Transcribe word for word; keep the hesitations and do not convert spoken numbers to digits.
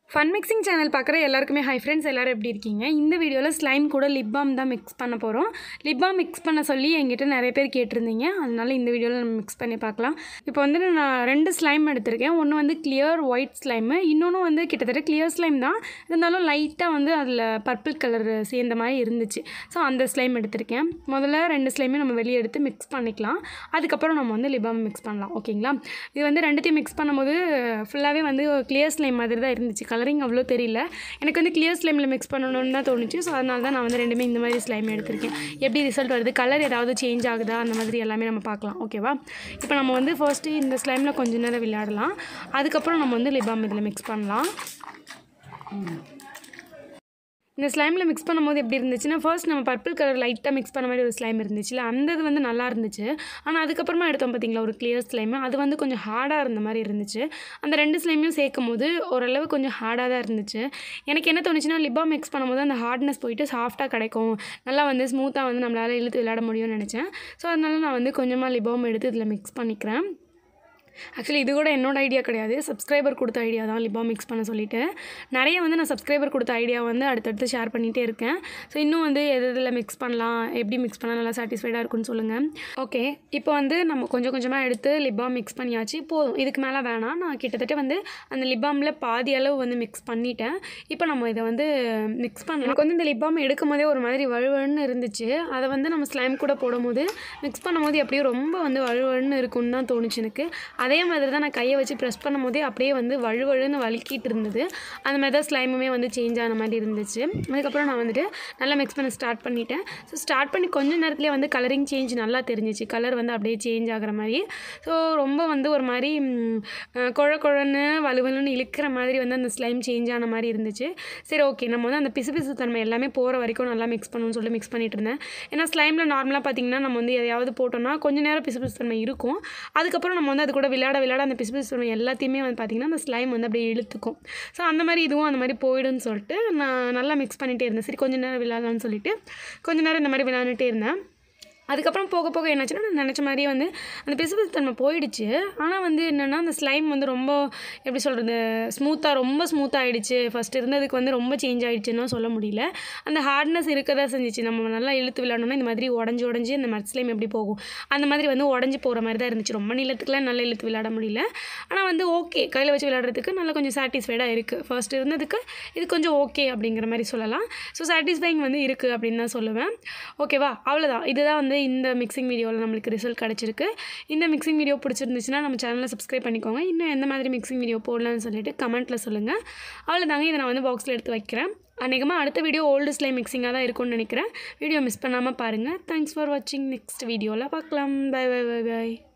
Fun mixing channel பார்க்குற எல்லாருக்குமே hi friends, எல்லோரும் எப்படி இருக்கீங்க? இந்த வீடியோவில் ஸ்லைம் கூட லிப் பாம் தான் மிக்ஸ் பண்ண போகிறோம். லிப் பாம் மிக்ஸ் பண்ண சொல்லி என்கிட்ட நிறைய பேர் கேட்டிருந்தீங்க. அதனால இந்த வீடியோவில் நம்ம மிக்ஸ் பண்ணி பார்க்கலாம். இப்போ வந்து நான் ரெண்டு ஸ்லைம் எடுத்திருக்கேன். ஒன்று வந்து கிளியர் ஒயிட் ஸ்லைமு, இன்னொன்று வந்து கிட்டத்தட்ட கிளியர் ஸ்லைம் தான், இருந்தாலும் லைட்டாக வந்து அதில் பர்பிள் கலர் சேர்ந்த மாதிரி இருந்துச்சு. ஸோ அந்த ஸ்லைம் எடுத்திருக்கேன். முதல்ல ரெண்டு ஸ்லைமே நம்ம வெளியே எடுத்து மிக்ஸ் பண்ணிக்கலாம். அதுக்கப்புறம் நம்ம வந்து லிப் பாம் மிக்ஸ் பண்ணலாம். ஓகேங்களா? இது வந்து ரெண்டுத்தையும் மிக்ஸ் பண்ணும்போது ஃபுல்லாகவே வந்து கிளியர் ஸ்லைம் மாதிரி தான் இருந்துச்சு. கலரிங் அவ்வளோ தெரியல. எனக்கு வந்து கிளியர் ஸ்லைமில் மிக்ஸ் பண்ணணும்னு தான் தோணுச்சு. ஸோ அதனால தான் நான் வந்து ரெண்டுமே இந்த மாதிரி ஸ்லைம் எடுத்திருக்கேன். எப்படி ரிசல்ட் வருது, கலர் ஏதாவது சேஞ்ச் ஆகுதா, அந்த மாதிரி எல்லாமே நம்ம பார்க்கலாம். ஓகேவா? இப்போ நம்ம வந்து ஃபர்ஸ்ட்டு இந்த ஸ்லைமில் கொஞ்ச நேரம் விளையாடலாம். அதுக்கப்புறம் நம்ம வந்து லிப் பாம் இதில் மிக்ஸ் பண்ணலாம். இந்த ஸ்லைமில் மிக்ஸ் பண்ணும்போது எப்படி இருந்துச்சுன்னா, ஃபர்ஸ்ட் நம்ம பர்பிள் கலர் லைட்டாக மிக்ஸ் பண்ண மாதிரி ஒரு ஸ்லைம் இருந்துச்சுல, அந்த இது வந்து நல்லா இருந்துச்சு. ஆனால் அதுக்கப்புறமா எடுத்தோம் பார்த்தீங்களா ஒரு கிளியர் ஸ்லைமு, அது வந்து கொஞ்சம் ஹார்டாக இருந்த மாதிரி இருந்துச்சு. அந்த ரெண்டு ஸ்லைமையும் சேர்க்கும் போது ஓரளவு கொஞ்சம் ஹார்டாக தான் இருந்துச்சு. எனக்கு என்ன தோணுச்சுன்னா, லிப் பாம் மிக்ஸ் பண்ணும்போது அந்த ஹார்ட்னஸ் போயிட்டு சாஃப்ட்டாக கிடைக்கும், நல்லா வந்து ஸ்மூத்தாக வந்து நம்மளால் இழுத்து விளையாட முடியும்னு நினச்சேன். ஸோ அதனால நான் வந்து கொஞ்சமாக லிப் பாம் எடுத்து இதில் மிக்ஸ் பண்ணிக்கிறேன். ஆக்சுவலி இது கூட என்னோடய ஐடியா கிடையாது, சப்ஸ்கிரைபர் கொடுத்த ஐடியா தான் லிப் பாம் மிக்ஸ் பண்ண சொல்லிவிட்டு. நிறைய வந்து நான் சப்ஸ்கிரைபர் கொடுத்த ஐடியா வந்து அடுத்தடுத்து ஷேர் பண்ணிகிட்டே இருக்கேன். ஸோ இன்னும் வந்து எது இதில் மிக்ஸ் பண்ணலாம், எப்படி மிக்ஸ் பண்ணால் நல்லா சாட்டிஸ்ஃபைடாக இருக்குன்னு சொல்லுங்கள். ஓகே, இப்போ வந்து நம்ம கொஞ்சம் கொஞ்சமாக எடுத்து லிப் பாம் மிக்ஸ் பண்ணியாச்சு. போதும், இதுக்கு மேலே வேணாம். நான் கிட்டத்தட்ட வந்து அந்த லிப் பாமில் பாதி அளவு வந்து மிக்ஸ் பண்ணிட்டேன். இப்போ நம்ம இதை வந்து மிக்ஸ் பண்ணலாம். எனக்கு வந்து இந்த லிப் பாம் எடுக்கும் போதே ஒரு மாதிரி வழுவழுன்னு இருந்துச்சு. அதை வந்து நம்ம ஸ்லைம் கூட போடும்போது மிக்ஸ் பண்ணும்போது எப்படியோ ரொம்ப வந்து வழுவழுன்னு இருக்குன்னு தான் தோணுச்சு எனக்கு. அதே மாதிரி தான் நான் கையை வச்சு ப்ரெஸ் பண்ணும் போதே அப்படியே வந்து வழுவழுன்னு வலிக்கிட்டு இருந்தது. அந்த மாதிரி தான் ஸ்லைமுமே வந்து சேஞ்ச் ஆன மாதிரி இருந்துச்சு. அதுக்கப்புறம் நான் வந்துட்டு நல்லா மிக்ஸ் பண்ண ஸ்டார்ட் பண்ணிட்டேன். ஸோ ஸ்டார்ட் பண்ணி கொஞ்சம் நேரத்துலேயே வந்து கலரிங் சேஞ்ச் நல்லா தெரிஞ்சிச்சு. கலர் வந்து அப்படியே சேஞ்ச் ஆகிற மாதிரி. ஸோ ரொம்ப வந்து ஒரு மாதிரி குழ குழன்னு வலுவலுன்னு இழுக்கிற மாதிரி வந்து அந்த ஸ்லைம் சேஞ்ச் ஆன மாதிரி இருந்துச்சு. சரி, ஓகே, நம்ம வந்து அந்த பிசு பிசு தன்மை எல்லாமே போகிற வரைக்கும் நல்லா மிக்ஸ் பண்ணணும்னு சொல்லி மிக்ஸ் பண்ணிட்டு இருந்தேன். ஏன்னா ஸ்லைமில் நார்மலாக பார்த்திங்கன்னா நம்ம வந்து எதையாவது போட்டோம்னா கொஞ்சம் நேரம் பிசு பிசு தன்மை இருக்கும். அதுக்கப்புறம் நம்ம வந்து அது கூட விளையாட விளையாட அந்த பிசு பிசு தன்மை எல்லாத்தையுமே வந்து பார்த்திங்கன்னா அந்த ஸ்லைம் வந்து அப்படியே இழுத்துக்கும். ஸோ அந்த மாதிரி இதுவும் அந்த மாதிரி போயிடும்னு சொல்லிட்டு நான் நல்லா மிக்ஸ் பண்ணிகிட்டே இருந்தேன். சரி, கொஞ்சம் நேரம் விளையாடலான்னு சொல்லிட்டு கொஞ்சம் நேரம் இந்த மாதிரி விளையாண்டுட்டே இருந்தேன். அதுக்கப்புறம் போக போக என்னாச்சுன்னா, நான் நினச்ச மாதிரியே வந்து அந்த பிசுபிசு தன்மை போயிடுச்சு. ஆனால் வந்து என்னென்னா, அந்த ஸ்லைம் வந்து ரொம்ப எப்படி சொல்கிறது, ஸ்மூத்தாக ரொம்ப ஸ்மூத்தாக ஆகிடுச்சு. ஃபஸ்ட் இருந்ததுக்கு வந்து ரொம்ப சேஞ்ச் ஆகிடுச்சுன்னு சொல்ல முடியல. அந்த ஹார்ட்னஸ் இருக்க தான் செஞ்சிச்சு. நம்ம நல்லா இழுத்து விளையாடணும்னா இந்த மாதிரி உடஞ்சி உடஞ்சி அந்த மட் ஸ்லைம் எப்படி போகும், அந்த மாதிரி வந்து உடஞ்சி போகிற மாதிரி தான் இருந்துச்சு. ரொம்ப நீளத்துக்குலாம் நல்லா இழுத்து விளையாட முடியல. ஆனால் வந்து ஓகே, கையில் வச்சு விளையாடுறதுக்கு நல்லா கொஞ்சம் சாட்டிஸ்ஃபைடாக இருக்குது. ஃபர்ஸ்ட் இருந்ததுக்கு இது கொஞ்சம் ஓகே அப்படிங்கிற மாதிரி சொல்லலாம். ஸோ சாட்டிஸ்ஃபைங் வந்து இருக்குது அப்படின்னு தான் சொல்லுவேன். ஓகேவா? அவ்வளோதான். இதுதான் வந்து இந்த மிக்சிங் வீடியோவில் நம்மளுக்கு ரிசல்ட் கிடச்சிருக்கு. இந்த மிக்சிங் வீடியோ பிடிச்சிருந்துச்சுன்னா நம்ம சேனலை சப்ஸ்கிரைப் பண்ணிக்கோங்க. இன்னும் எந்த மாதிரி மிக்சிங் வீடியோ போடலான்னு சொல்லிட்டு கமெண்ட்டில் சொல்லுங்கள். அவ்வளோதாங்க. இதை நான் வந்து பாக்ஸில் எடுத்து வைக்கிறேன். அநேகமாக அடுத்த வீடியோ ஓல்டு ஸ்லைம் மிக்சிங்காக தான் இருக்கும்னு நினைக்கிறேன். வீடியோ மிஸ் பண்ணாமல் பாருங்கள். தேங்க்ஸ் ஃபார் வாட்சிங். நெக்ஸ்ட் வீடியோவில் பார்க்கலாம். Bye bye bye by.